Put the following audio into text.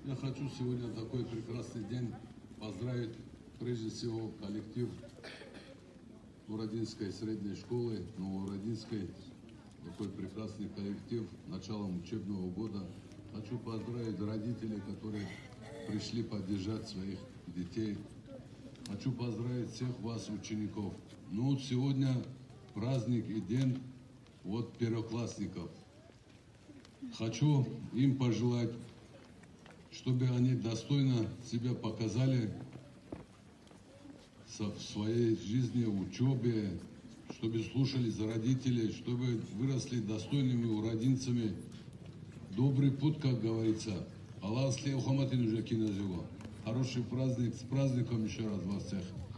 Я хочу сегодня такой прекрасный день поздравить прежде всего коллектив Уродинской средней школы, Новоуродинской. Такой прекрасный коллектив началом учебного года. Хочу поздравить родителей, которые пришли поддержать своих детей. Хочу поздравить всех вас, учеников. Ну вот сегодня праздник и день первоклассников. Хочу им пожелать, чтобы они достойно себя показали в своей жизни, в учебе, чтобы слушались родителей, чтобы выросли достойными уродинцами. Добрый путь, как говорится. Аллах слева хаматин уже кинозего. Хороший праздник, с праздником еще раз вас всех.